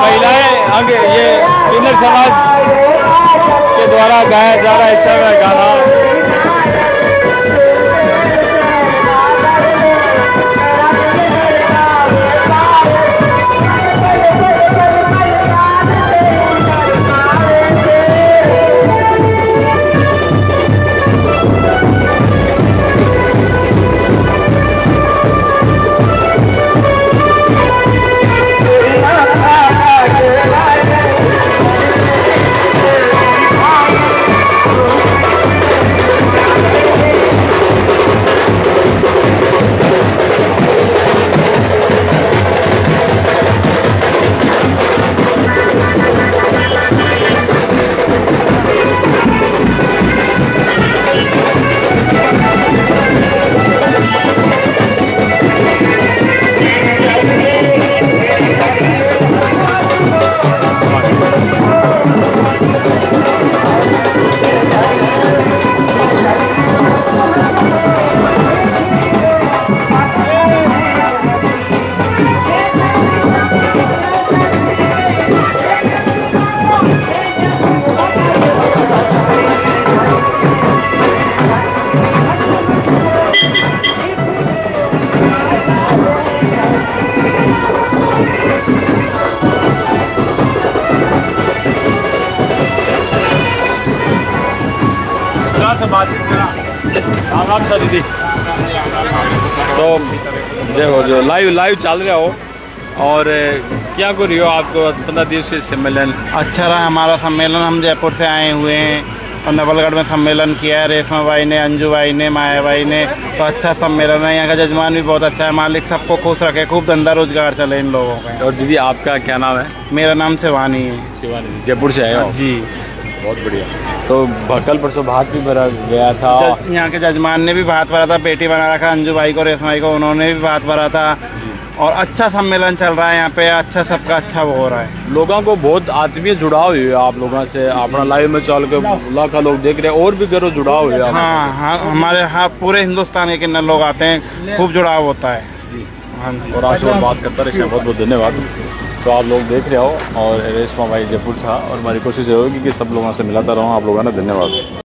महिलाएं ये किन्नर समाज के द्वारा गाया जा रहा इस समय गाना। राम सा दीदी तो जय हो जो लाइव चल रहा हो और क्या कर रही हो आपको 15 दिवसीय सम्मेलन? अच्छा रहा हमारा सम्मेलन। हम जयपुर से आए हुए हैं और नवलगढ़ में सम्मेलन किया है। रेशमा भाई ने, अंजू भाई ने, माया भाई ने, तो अच्छा सम्मेलन है। यहाँ का जजमान भी बहुत अच्छा है। मालिक सबको खुश रखे, खूब धंधा रोजगार चले इन लोगों का। और दीदी आपका क्या नाम है? मेरा नाम शिवानी है। शिवानी, जयपुर से आए हो? जी, बहुत बढ़िया। तो कल परसों भात भी भरा गया था। यहाँ के जजमान ने भी भात भरा था, पेटी बना रखा अंजू भाई को, रेशमा भाई को, उन्होंने भी भात भरा था। और अच्छा सम्मेलन चल रहा है यहाँ पे, अच्छा सबका अच्छा हो रहा है। लोगों को बहुत आत्मीय जुड़ाव हुए आप लोगों से, अपना लाइव में चल के लाखों लोग देख रहे हैं और भी करो जुड़ाव हुए। हाँ, हमारे पूरे हिंदुस्तान के किन्नर लोग आते हैं, खूब जुड़ाव होता है जी। हाँ जी, और आपसे बात करता रहे, बहुत बहुत धन्यवाद। तो आप लोग देख रहे हो और रेशमा भाई जयपुर था और हमारी कोशिश होगी कि सब लोगों से मिलाता रहूँ आप लोगों ने। धन्यवाद।